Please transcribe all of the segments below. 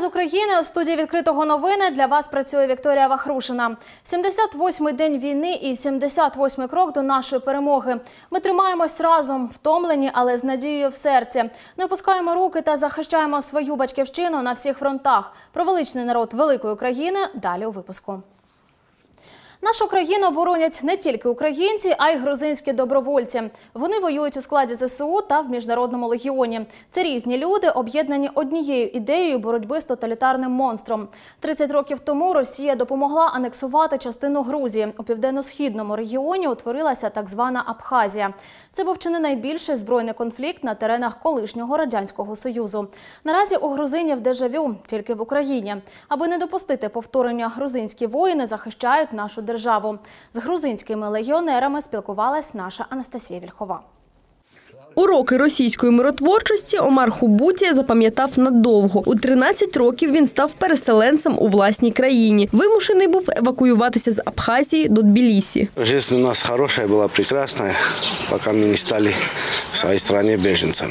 України у студії «Відкритого новини» для вас працює Вікторія Вахрушина. 78-й день війни і 78-й крок до нашої перемоги. Ми тримаємось разом, втомлені, але з надією в серці. Не опускаємо руки та захищаємо свою батьківщину на всіх фронтах. Про величний народ великої України далі у випуску. Нашу країну боронять не тільки українці, а й грузинські добровольці. Вони воюють у складі ЗСУ та в Міжнародному легіоні. Це різні люди, об'єднані однією ідеєю боротьби з тоталітарним монстром. 30 років тому Росія допомогла анексувати частину Грузії. У південно-східному регіоні утворилася так звана Абхазія. Це був чи не найбільший збройний конфлікт на теренах колишнього Радянського Союзу. Наразі у грузинів дежавю, тільки в Україні. Аби не допустити повторення, грузинські воїни захищають нашу державу. З грузинськими легіонерами спілкувалась наша Анастасія Вільхова. Уроки російської миротворчості Омар Хубутія запам'ятав надовго. У 13 років він став переселенцем у власній країні. Вимушений був евакуюватися з Абхазії до Тбілісі. Життя у нас хороша була, прекрасна, поки ми не стали в своїй країні біженцями.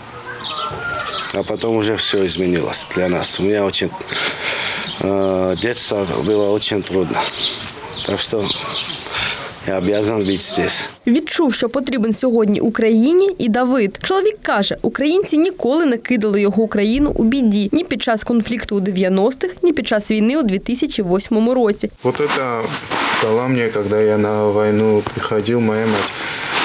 А потім вже все змінилося для нас. У мене дитинство було дуже трудно. Так що я обов'язаний бути тут. Відчув, що потрібен сьогодні Україні, і Давид. Чоловік каже, українці ніколи не кидали його Україну у біді. Ні під час конфлікту у 90-х, ні під час війни у 2008 році. Вот это дала мне, когда я на войну приходил, моя мать.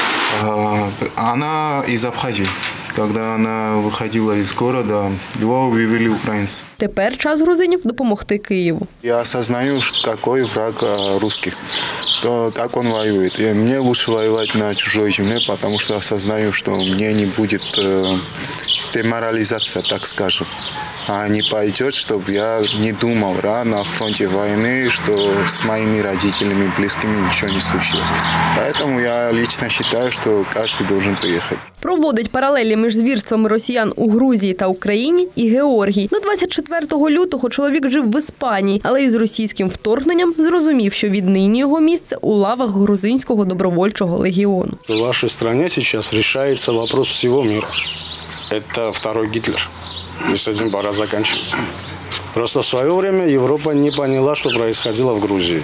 Она из Абхазии. Когда она выходила из города, его вывели украинцы. Тепер час грузинів допомогти Києву. Я осознаю, какой враг русских. То так он воюет. И мне лучше воевать на чужой земле, потому что осознаю, что мне не будет деморализация, так скажем. А не пойдет, чтобы я не думал на фронте войны, что с моими родителями, близкими ничего не случилось. Поэтому я лично считаю, что каждый должен приехать. Проводить паралелі між звірствами росіян у Грузії та Україні і Георгій. До 24 лютого чоловік жив в Іспанії, але із російським вторгненням зрозумів, що віднині його місце у лавах грузинського добровольчого легіону. В вашій країні зараз вирішується питання всього світу. Це второй Гітлер. И с этим пора заканчивать. Просто в свое время Европа не поняла, что происходило в Грузии.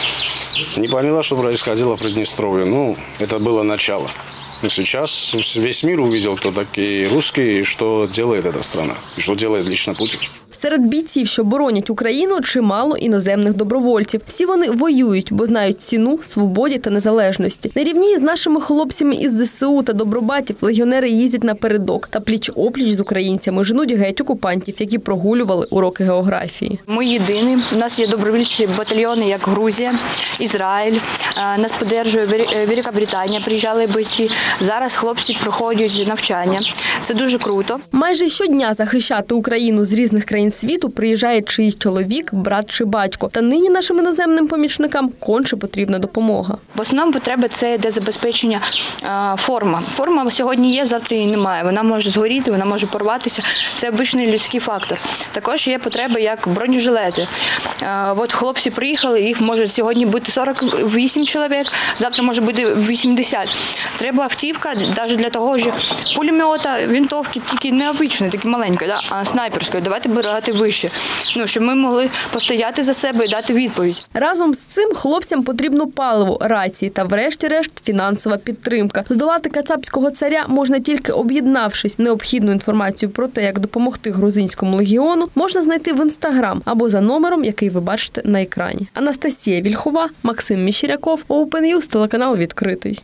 Не поняла, что происходило в Приднестровье. Ну, это было начало. Но сейчас весь мир увидел, кто такие русские, и что делает эта страна, и что делает лично Путин. Серед бійців, що боронять Україну, чимало іноземних добровольців. Всі вони воюють, бо знають ціну свободі та незалежності. На рівні з нашими хлопцями із ЗСУ та добробатів легіонери їздять напередок та пліч-опліч з українцями женуть геть окупантів, які прогулювали уроки географії. Ми єдині. У нас є добровольчі батальйони, як Грузія, Ізраїль. Нас підтримує Велика Британія, приїжджали бойці. Зараз хлопці проходять навчання. Це дуже круто. Майже щодня захищати Україну з різних країн світу приїжджає чиїсь чоловік, брат чи батько. Та нині нашим іноземним помічникам конче потрібна допомога. В основному потреба – це йде забезпечення форма. Форма сьогодні є, завтра її немає. Вона може згоріти, вона може порватися. Це обичний людський фактор. Також є потреба як бронежилети. От хлопці приїхали, їх може сьогодні бути 48 чоловік, завтра може бути 80. Треба автівка, навіть для того, що пулемета, винтовки тільки не обичні, такі маленькі, а снайперські. Давайте брати вище, щоб ми могли постояти за себе і дати відповідь. Разом з цим хлопцям потрібно паливо, рації та врешті-решт фінансова підтримка. Здолати кацапського царя можна тільки об'єднавшись. Необхідну інформацію про те, як допомогти грузинському легіону, можна знайти в Інстаграм або за номером, який ви бачите на екрані. Анастасія Вільхова, Максим Міщеряков, Open News, телеканал «Відкритий».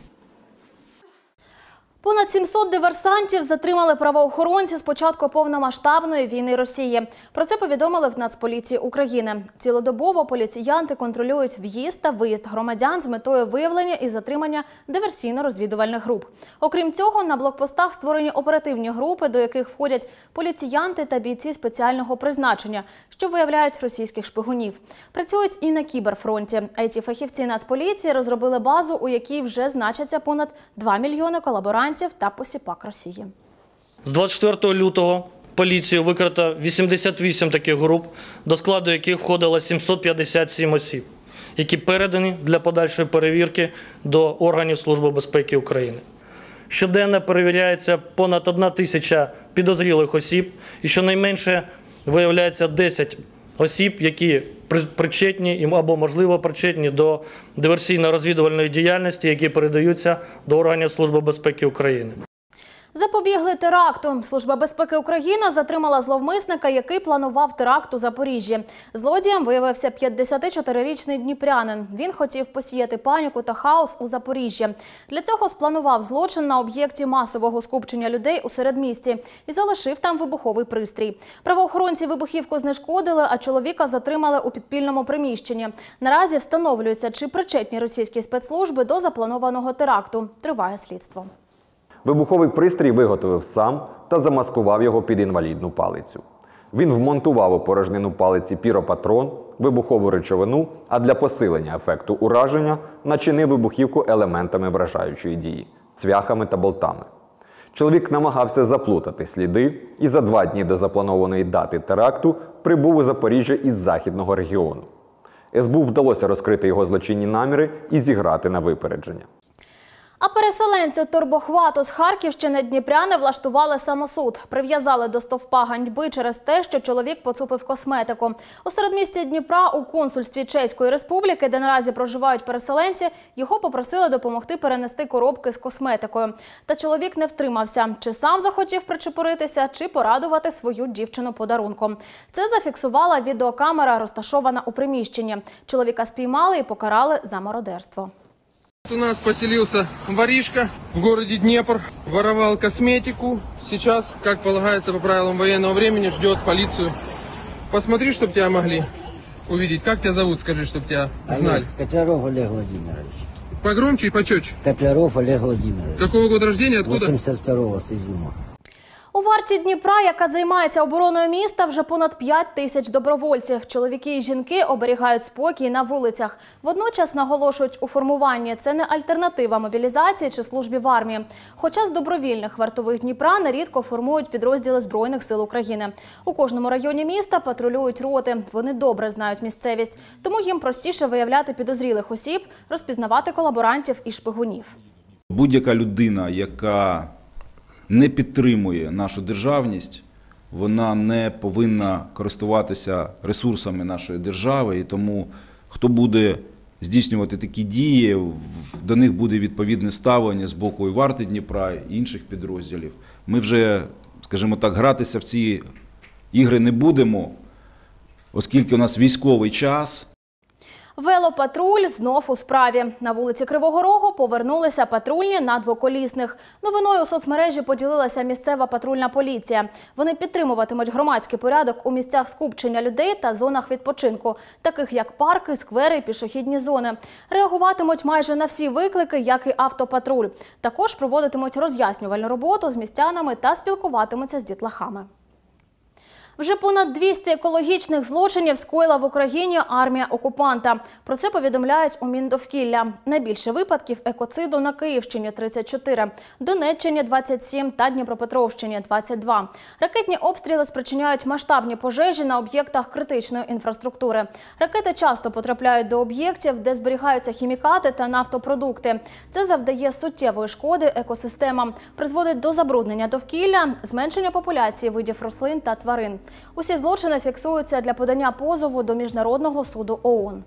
Понад 700 диверсантів затримали правоохоронці з початку повномасштабної війни Росії. Про це повідомили в Нацполіції України. Цілодобово поліціянти контролюють в'їзд та виїзд громадян з метою виявлення і затримання диверсійно-розвідувальних груп. Окрім цього, на блокпостах створені оперативні групи, до яких входять поліціянти та бійці спеціального призначення, що виявляють російських шпигунів. Працюють і на кіберфронті. IT-фахівці Нацполіції розробили базу, у якій вже значаться понад 2 мільйони колаборантів та посіпак Росії. З 24 лютого поліцією викрито 88 таких груп, до складу яких входило 757 осіб, які передані для подальшої перевірки до органів Служби безпеки України. Щоденно перевіряється понад 1 тисяча підозрілих осіб і щонайменше виявляється 10 осіб, які причетні або, можливо, причетні до диверсійно-розвідувальної діяльності, які передаються до органів Служби безпеки України. Запобігли теракту. Служба безпеки України затримала зловмисника, який планував теракт у Запоріжжі. Злодієм виявився 54-річний дніпрянин. Він хотів посіяти паніку та хаос у Запоріжжі. Для цього спланував злочин на об'єкті масового скупчення людей у середмісті і залишив там вибуховий пристрій. Правоохоронці вибухівку знешкодили, а чоловіка затримали у підпільному приміщенні. Наразі встановлюється, чи причетні російські спецслужби до запланованого теракту. Триває слідство. Вибуховий пристрій виготовив сам та замаскував його під інвалідну палицю. Він вмонтував у порожнину палиці піропатрон, вибухову речовину, а для посилення ефекту ураження начинив вибухівку елементами вражаючої дії – цвяхами та болтами. Чоловік намагався заплутати сліди і за 2 дні до запланованої дати теракту прибув у Запоріжжя із західного регіону. СБУ вдалося розкрити його злочинні наміри і зіграти на випередження. А переселенцю турбохвату з Харківщини дніпряни влаштували самосуд. Прив'язали до стовпа ганьби через те, що чоловік поцупив косметику. У середмісті Дніпра у консульстві Чеської Республіки, де наразі проживають переселенці, його попросили допомогти перенести коробки з косметикою. Та чоловік не втримався. Чи сам захотів причепуритися, чи порадувати свою дівчину подарунком. Це зафіксувала відеокамера, розташована у приміщенні. Чоловіка спіймали і покарали за мародерство. У нас поселился воришка в городе Днепр, воровал косметику. Сейчас, как полагается по правилам военного времени, ждет полицию. Посмотри, чтобы тебя могли увидеть. Как тебя зовут, скажи, чтобы тебя знали. Котляров Олег Владимирович. Погромче и почетче. Котляров Олег Владимирович. Какого года рождения, откуда? 82-го, с Изюма. У варті Дніпра, яка займається обороною міста, вже понад 5 тисяч добровольців. Чоловіки і жінки оберігають спокій на вулицях. Водночас наголошують, у формуванні це не альтернатива мобілізації чи службі в армії. Хоча з добровільних вартових Дніпра нерідко формують підрозділи Збройних сил України. У кожному районі міста патрулюють роти. Вони добре знають місцевість. Тому їм простіше виявляти підозрілих осіб, розпізнавати колаборантів і шпигунів. Будь-яка людина, яка не підтримує нашу державність, вона не повинна користуватися ресурсами нашої держави. І тому, хто буде здійснювати такі дії, до них буде відповідне ставлення з боку і варти Дніпра, і інших підрозділів. Ми вже, скажімо так, гратися в ці ігри не будемо, оскільки у нас військовий час. Велопатруль знов у справі. На вулиці Кривого Рогу повернулися патрульні на двоколісних. Новиною у соцмережі поділилася місцева патрульна поліція. Вони підтримуватимуть громадський порядок у місцях скупчення людей та зонах відпочинку, таких як парки, сквери і пішохідні зони. Реагуватимуть майже на всі виклики, як і автопатруль. Також проводитимуть роз'яснювальну роботу з містянами та спілкуватимуться з дітлахами. Вже понад 200 екологічних злочинів скоїла в Україні армія окупанта. Про це повідомляють у Міндовкілля. Найбільше випадків екоциду на Київщині – 34, Донеччині – 27 та Дніпропетровщині – 22. Ракетні обстріли спричиняють масштабні пожежі на об'єктах критичної інфраструктури. Ракети часто потрапляють до об'єктів, де зберігаються хімікати та нафтопродукти. Це завдає суттєвої шкоди екосистемам, призводить до забруднення довкілля, зменшення популяції видів рослин та тварин. Усі злочини фіксуються для подання позову до Міжнародного суду ООН.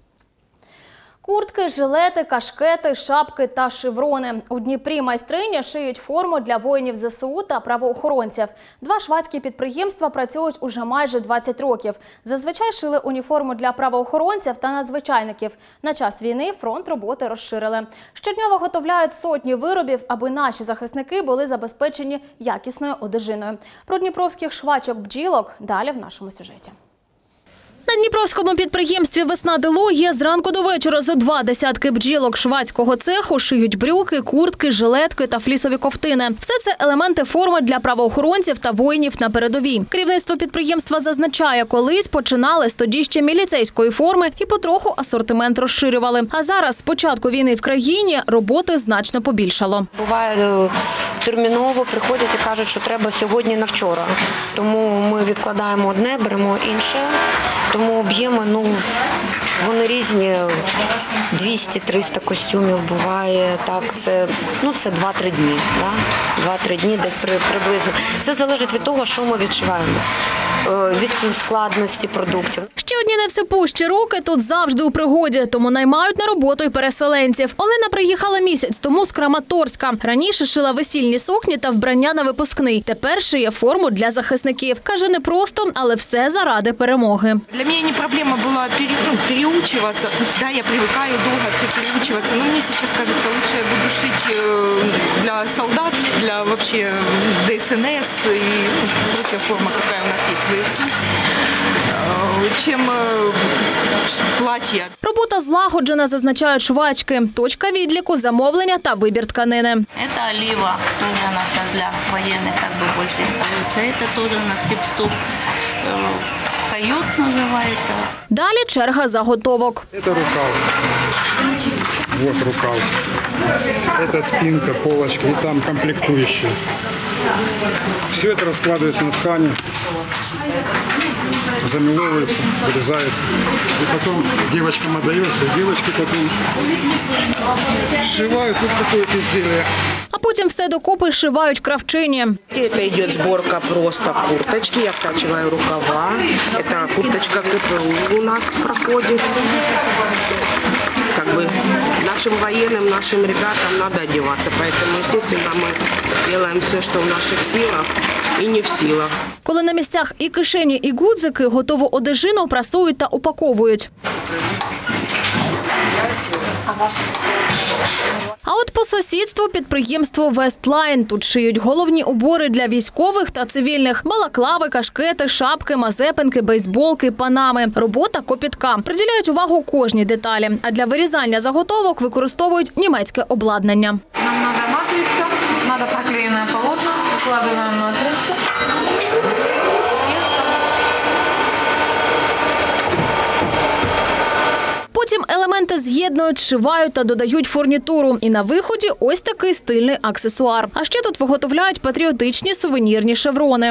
Куртки, жилети, кашкети, шапки та шеврони. У Дніпрі майстрині шиють форму для воїнів ЗСУ та правоохоронців. 2 швадські підприємства працюють уже майже 20 років. Зазвичай шили уніформу для правоохоронців та надзвичайників. На час війни фронт роботи розширили. Щодня виготовляють сотні виробів, аби наші захисники були забезпечені якісною одежиною. Про дніпровських швачок-бджілок далі в нашому сюжеті. На дніпровському підприємстві «Весна Дело» є зранку до вечора зо 2 десятки бджілок швадського цеху шиють брюки, куртки, жилетки та флісові ковтини. Все це елементи форми для правоохоронців та воїнів на передовій. Керівництво підприємства зазначає, колись починали з тоді ще міліцейської форми і потроху асортимент розширювали. А зараз, з початку війни в країні, роботи значно побільшало. Буває терміново, приходять і кажуть, що треба сьогодні на вчора. Тому ми відкладаємо одне, беремо інше. Тому об'єми Вони різні, 200-300 костюмів буває. Так, це 2-3 дні. Да? 2-3 дні десь приблизно. Все залежить від того, що ми відшиваємо. Від складності продуктів. Ще одні невсипущі руки тут завжди у пригоді, тому наймають на роботу й переселенців. Олена приїхала місяць тому з Краматорська. Раніше шила весільні сукні та вбрання на випускний. Тепер шиє форму для захисників. Каже, не просто, але все заради перемоги. Для меня не проблема была переучиваться. Пусть, да, я привыкаю долго все переучиваться. Но мне сейчас кажется, лучше я буду шить для солдат, для вообще ДСНС и прочая форма, какая у нас есть в ДСУ, чем платья. Робота злагоджена, зазначають швачки. Точка відліку, замовлення та вибір тканини. Это олива, тоже она сейчас для военных как бы больше используется. Это тоже у нас тип-стоп, койот называется. Далі черга заготовок. Это рукав. Вот рукав. Это спинка, полочки, и там комплектующие. Все это раскладывается на ткани, замеловывается, вырезается. И потом девочкам отдается, и девочки потом сшивают вот такое изделие. А потім все докупи шивають кравчині. Это идет сборка просто курточки, я втачиваю рукава. Это курточка КПУ у нас проходит. Как бы нашим военным, нашим ребятам надо одеваться. Поэтому, естественно, мы делаем все, что в наших силах и не в силах. Коли на місцях і кишені, і гудзики, готову одежину прасують та упаковують. А от по сусідству підприємство «Вестлайн». Тут шиють головні убори для військових та цивільних. Балаклави, кашкети, шапки, мазепинки, бейсболки, панами. Робота копітка. Приділяють увагу кожній деталі. А для вирізання заготовок використовують німецьке обладнання. Нам треба матриця, треба проклеєне полотно, вкладаємо матрицю. Потім елементи з'єднують, зшивають та додають фурнітуру. І на виході ось такий стильний аксесуар. А ще тут виготовляють патріотичні сувенірні шеврони.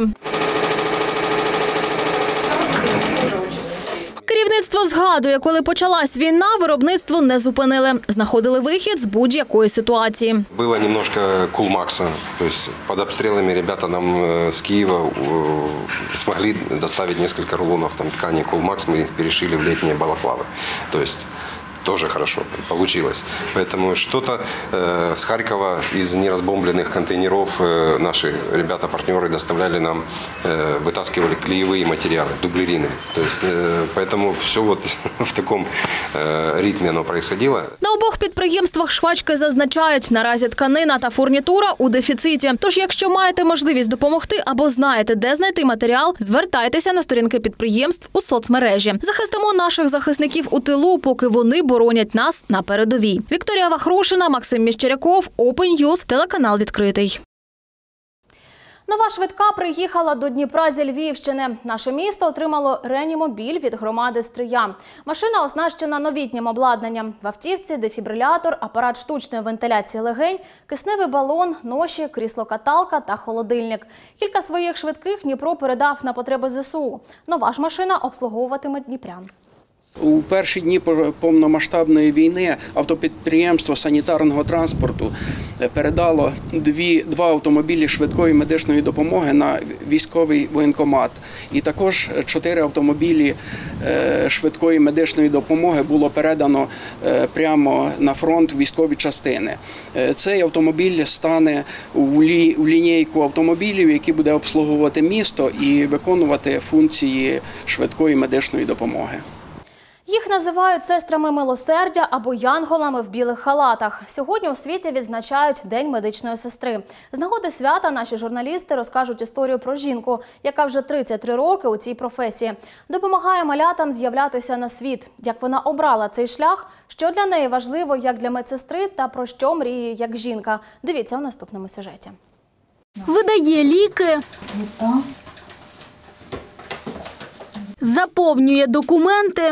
Керівництво згадує, коли почалась війна, виробництво не зупинили. Знаходили вихід з будь-якої ситуації. Было немножко кулмакса. То есть под обстрелами ребята нам с Киева смогли доставить несколько рулонов ткани кулмакс. Мы их перешили в летние балаклавы. То есть тоже хорошо получилось. Поэтому что-то с Харькова из неразбомбленных контейнеров наши ребята-партнеры доставляли нам, вытаскивали клеевые материалы, дублерины. То есть, поэтому все вот в таком ритме оно происходило. На обох підприємствах швачки зазначають, наразі тканина та фурнітура у дефіциті. Тож, якщо маєте можливість допомогти або знаєте, де знайти матеріал, звертайтеся на сторінки підприємств у соцмережі. Захистимо наших захисників у тилу, поки вони боронять нас на передовій. Вікторія Вахрушина, Максим Міщеряков, Open News, телеканал «Відкритий». Нова швидка приїхала до Дніпра зі Львівщини. Наше місто отримало реанімобіль від громади Стрия. Машина оснащена новітнім обладнанням. В автівці дефібрилятор, апарат штучної вентиляції легень, кисневий балон, ноші, крісло-каталка та холодильник. Кілька своїх швидких Дніпро передав на потреби ЗСУ. Нова ж машина обслуговуватиме дніпрян. У перші дні повномасштабної війни автопідприємство санітарного транспорту передало два автомобілі швидкої медичної допомоги на військовий воєнкомат. І також 4 автомобілі швидкої медичної допомоги було передано прямо на фронт військові частини. Цей автомобіль стане у лінійку автомобілів, які буде обслуговувати місто і виконувати функції швидкої медичної допомоги. Їх називають сестрами милосердя або янголами в білих халатах. Сьогодні у світі відзначають День медичної сестри. З нагоди свята наші журналісти розкажуть історію про жінку, яка вже 33 роки у цій професії. Допомагає малятам з'являтися на світ. Як вона обрала цей шлях, що для неї важливо як для медсестри та про що мріє як жінка. Дивіться у наступному сюжеті. Видає ліки, заповнює документи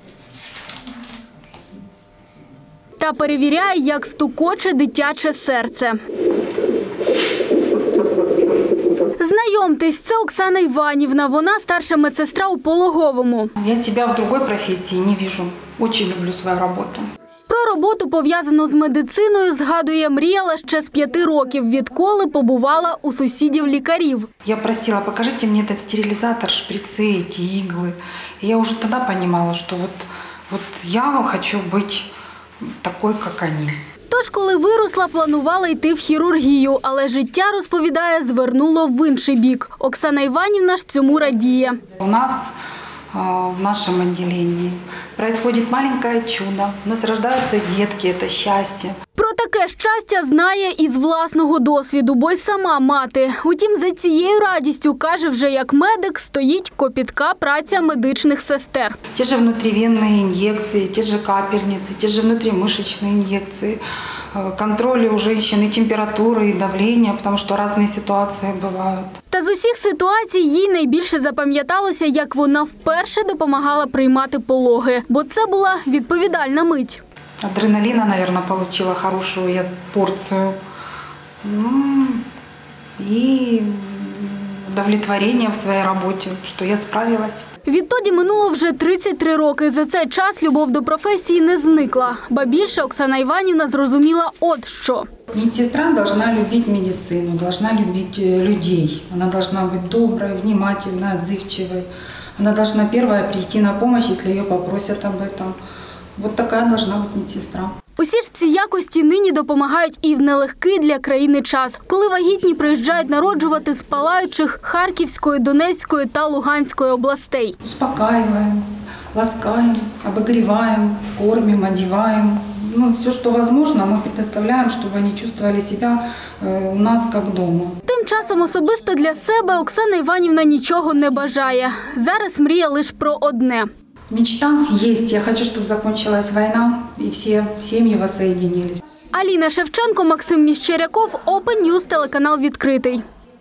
та перевіряє, як стукоче дитяче серце. Знайомтесь, це Оксана Іванівна. Вона старша медсестра у пологовому. Я себя в другой профессии не вижу. Очень люблю свою работу. Про роботу, пов'язану з медициною, згадує, мріяла ще з 5 років, відколи побувала у сусідів-лікарів. Я просила, покажите мне этот стерилизатор, шприцы, эти иглы. И я уже тогда понимала, что вот я хочу быть такой, как они. Тож, коли виросла, планувала йти в хірургію, але життя, розповідає, звернуло в інший бік. Оксана Іванівна ж цьому радіє. У нас в нашем отделении происходит маленькое чудо. У нас рождаются детки, это счастье. Про таке щастя знає із власного досвіду, бо й сама мати. Утім, за цією радістю, каже, вже як медик, стоїть копітка праця медичних сестер. Те же внутривенные инъекции, те же капельницы, те же внутримышечные инъекции, контроль у женщины температуры и давления, потому что разные ситуации бывают. Та з усіх ситуацій їй найбільше запам'яталося, як вона вперше допомагала приймати пологи, бо це була відповідальна мить. Адреналина, наверное, получила хорошую я порцию. И удовлетворение в своей работе, что я справилась. Відтоді минуло вже 33 роки. За цей час любов до професії не зникла. Ба більше, Оксана Іванівна зрозуміла от що. Медсестра должна любить медицину, должна любить людей. Она должна быть доброй, внимательной, отзывчивой. Она должна первая прийти на помощь, если ее попросят об этом. Вот такая должна быть медсестра. Усі ж ці якості нині допомагають і в нелегкий для країни час, коли вагітні приїжджають народжувати з палаючих Харківської, Донецької та Луганської областей. Успокаиваем, ласкаем, обогреваем, кормим, одеваем. Все, что возможно, мы предоставляем, чтобы они чувствовали себя у нас как дома. Тим часом особисто для себе Оксана Іванівна нічого не бажає. Зараз мріє лише про одне. Мечта есть. Я хочу, чтобы закончилась война и все семьи воссоединились. Аліна Шевченко, Максим Міщеряков, Open News, телеканал «Відкритий».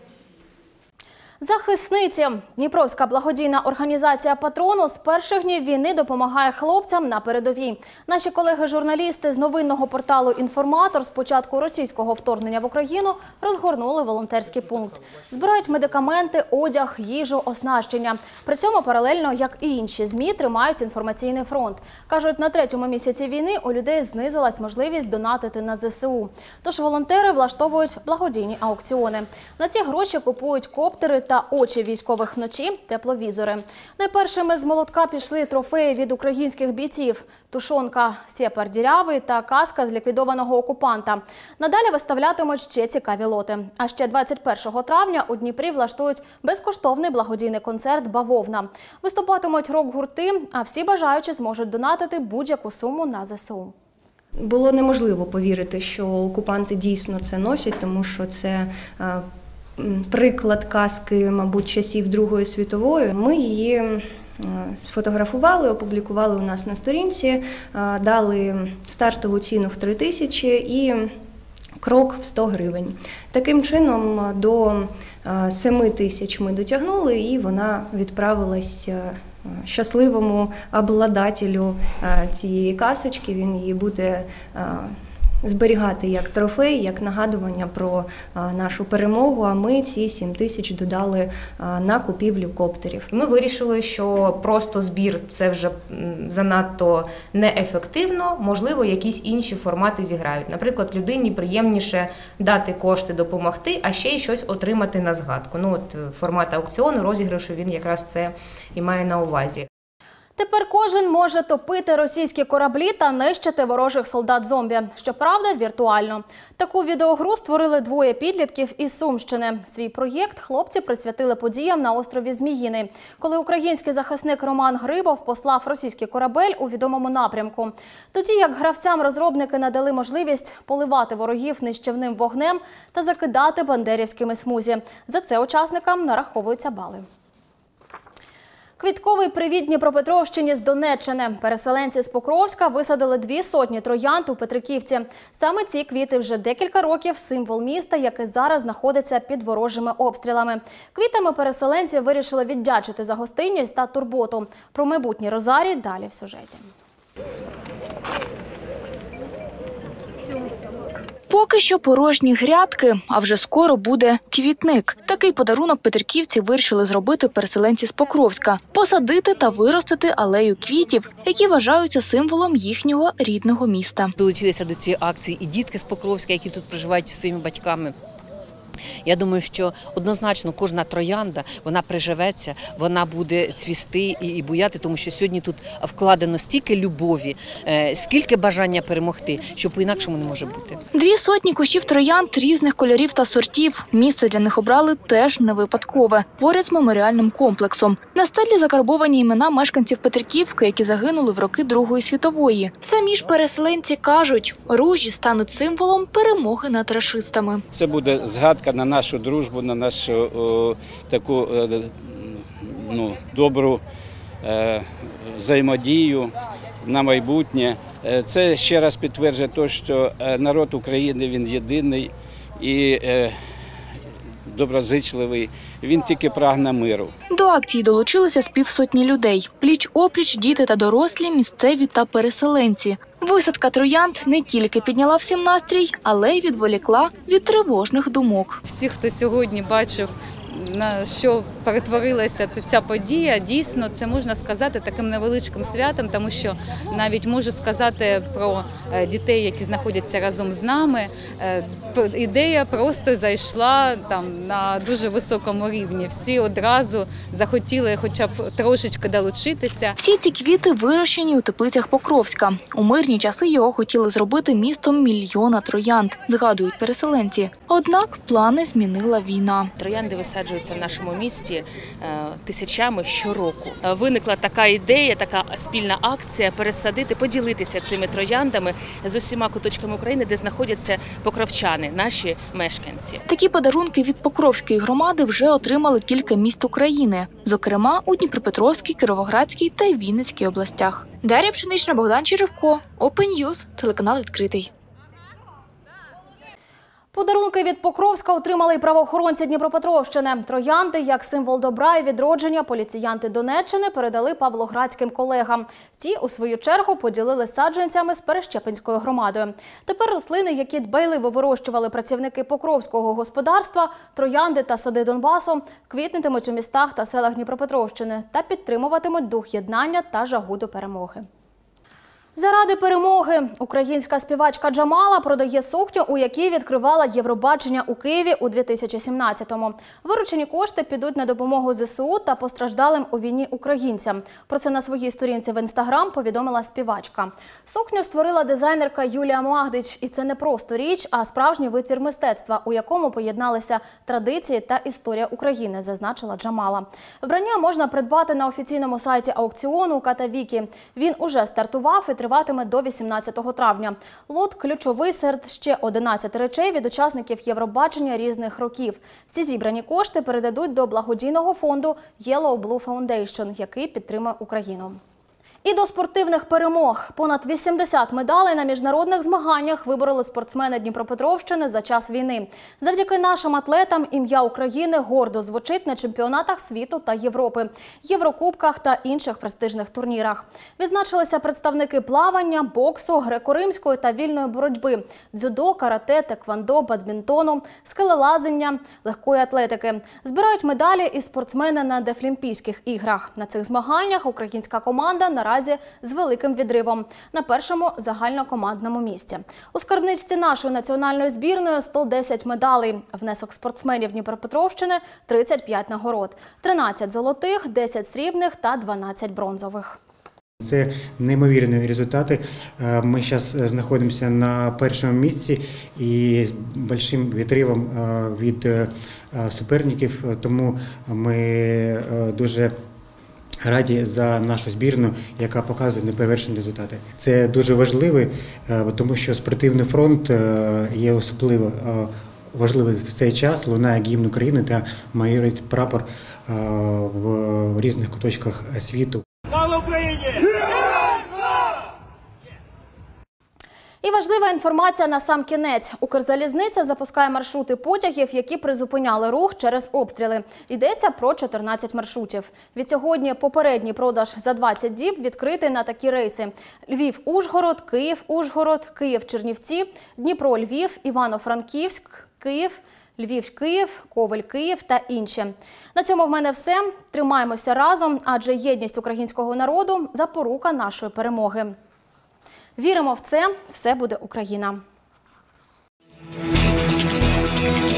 Захисниці. Дніпровська благодійна організація «Патрону» з перших днів війни допомагає хлопцям на передовій. Наші колеги-журналісти з новинного порталу «Інформатор» з початку російського вторгнення в Україну розгорнули волонтерський пункт. Збирають медикаменти, одяг, їжу, оснащення. При цьому паралельно, як і інші ЗМІ, тримають інформаційний фронт. Кажуть, на 3-му місяці війни у людей знизилась можливість донатити на ЗСУ. Тож волонтери влаштовують благодійні аукціони. На ці гроші купують коптери та очі військових вночі, тепловізори. Найпершими з молотка пішли трофеї від українських бійців – тушонка «Сєпар дірявий» та каска з ліквідованого окупанта. Надалі виставлятимуть ще цікаві лоти. А ще 21 травня у Дніпрі влаштують безкоштовний благодійний концерт «Бавовна». Виступатимуть рок-гурти, а всі бажаючі зможуть донатити будь-яку суму на ЗСУ. Було неможливо повірити, що окупанти дійсно це носять, тому що це приклад каски, мабуть, часів Другої світової. Ми її сфотографували, опублікували у нас на сторінці, дали стартову ціну в 3000 і крок в 100 гривень. Таким чином до 7000 ми дотягнули, і вона відправилась щасливому обладателю цієї касочки. Він її буде зберігати як трофей, як нагадування про нашу перемогу, а ми ці 7000 додали на купівлю коптерів. Ми вирішили, що просто збір – це вже занадто неефективно, можливо, якісь інші формати зіграють. Наприклад, людині приємніше дати кошти, допомогти, а ще й щось отримати на згадку. Формат аукціону, розіграшу, він якраз це і має на увазі. Тепер кожен може топити російські кораблі та нищити ворожих солдат-зомбі. Щоправда, віртуально. Таку відеогру створили двоє підлітків із Сумщини. Свій проєкт хлопці присвятили подіям на острові Зміїний, коли український захисник Роман Грибов послав російський корабель у відомому напрямку. Тоді як гравцям розробники надали можливість поливати ворогів нищівним вогнем та закидати бандерівськими смузі. За це учасникам нараховуються бали. Квітковий привіт Дніпропетровщині з Донеччини. Переселенці з Покровська висадили 200 троянд у Петриківці. Саме ці квіти вже декілька років – символ міста, яке зараз знаходиться під ворожими обстрілами. Квітами переселенці вирішили віддячити за гостинність та турботу. Про майбутній розарій далі в сюжеті. Поки що порожні грядки, а вже скоро буде квітник. Такий подарунок петриківці вирішили зробити переселенці з Покровська – посадити та виростити алею квітів, які вважаються символом їхнього рідного міста. Долучилися до цієї акції і дітки з Покровська, які тут проживають зі своїми батьками. Я думаю, що однозначно кожна троянда, вона приживеться, вона буде цвісти і буяти, тому що сьогодні тут вкладено стільки любові, скільки бажання перемогти, що по-інакшому не може бути. 200 кущів троянд різних кольорів та сортів. Місце для них обрали теж не випадкове, поряд з меморіальним комплексом. На стелі закарбовані імена мешканців Петриківки, які загинули в роки Другої світової. Самі ж переселенці кажуть, ружі стануть символом перемоги над рашистами. Це буде згадка на нашу дружбу, на нашу таку добру взаємодію на майбутнє. Це ще раз підтверджує те, що народ України, він єдиний і доброзичливий, він тільки прагне миру. До акції долучилися з півсотні людей. Пліч-опліч діти та дорослі, місцеві та переселенці. Висадка троянд не тільки підняла всім настрій, але й відволікла від тривожних думок. Всі, хто сьогодні бачив, на що перетворилася ця подія, дійсно, це можна сказати таким невеличким святом, тому що навіть можу сказати про дітей, які знаходяться разом з нами. Ідея просто зайшла на дуже високому рівні. Всі одразу захотіли хоча б трошечки долучитися. Всі ці квіти вирощені у теплицях Покровська. У мирні часи його хотіли зробити містом мільйона троянд, згадують переселенці. Однак плани змінила війна. Троянди висаджуються в нашому місті тисячами щороку. Виникла така ідея, така спільна акція пересадити, поділитися цими трояндами з усіма куточками України, де знаходяться покровчани, наші мешканці. Такі подарунки від Покровської громади вже отримали кілька міст України, зокрема у Дніпропетровській, Кіровоградській та Вінницькій областях. Дар'я Пшенична, Богдан Черевко, Open News, телеканал «Відкритий». Подарунки від Покровська отримали й правоохоронці Дніпропетровщини. Троянди, як символ добра і відродження, поліціянти Донеччини передали павлоградським колегам. Ті, у свою чергу, поділили саджанцями з Перещепинською громадою. Тепер рослини, які дбайливо вирощували працівники Покровського господарства, троянди та сади Донбасу, квітнетимуть у містах та селах Дніпропетровщини та підтримуватимуть дух єднання та жагу до перемоги. Заради перемоги українська співачка Джамала продає сукню, у якій відкривала Євробачення у Києві у 2017-му. Виручені кошти підуть на допомогу ЗСУ та постраждалим у війні українцям. Про це на своїй сторінці в Інстаграм повідомила співачка. Сукню створила дизайнерка Юлія Магдич. І це не просто річ, а справжній витвір мистецтва, у якому поєдналися традиції та історія України, зазначила Джамала. Вбрання можна придбати на офіційному сайті аукціону «Катавікі». Він уже стартував і триватиме до 18 травня. Лот ключовий серед ще 11 речей від учасників Євробачення різних років. Всі зібрані кошти передадуть до благодійного фонду Yellow Blue Foundation, який підтримує Україну. І до спортивних перемог. Понад 80 медалей на міжнародних змаганнях вибороли спортсмени Дніпропетровщини за час війни. Завдяки нашим атлетам ім'я України гордо звучить на чемпіонатах світу та Європи, Єврокубках та інших престижних турнірах. Відзначилися представники плавання, боксу, греко-римської та вільної боротьби, дзюдо, карате, теквондо, бадмінтону, скелелазіння, легкої атлетики. Збирають медалі і спортсмени на Дефлімпійських іграх. На цих змаганнях українська команда наразі з великим відривом на першому загальнокомандному місці. У скарбничці нашої національної збірної 110 медалей. Внесок спортсменів Дніпропетровщини – 35 нагород. 13 золотих, 10 срібних та 12 бронзових. Це неймовірні результати. Ми зараз знаходимося на першому місці і з великим відривом від суперників, тому ми дуже раді за нашу збірну, яка показує неперевершені результати. Це дуже важливо, тому що спортивний фронт є особливо важливий в цей час. Лунає гімн України та майорить прапор в різних куточках світу. Слава Україні! І важлива інформація на сам кінець. Укрзалізниця запускає маршрути потягів, які призупиняли рух через обстріли. Йдеться про 14 маршрутів. Відсьогодні попередній продаж за 20 діб відкритий на такі рейси: Львів-Ужгород, Київ-Ужгород, Київ-Чернівці, Дніпро-Львів, Івано-Франківськ, Київ, Львів-Київ, Ковель-Київ та інші. На цьому в мене все. Тримаємося разом, адже єдність українського народу – запорука нашої перемоги. Віримо в це, все буде Україна.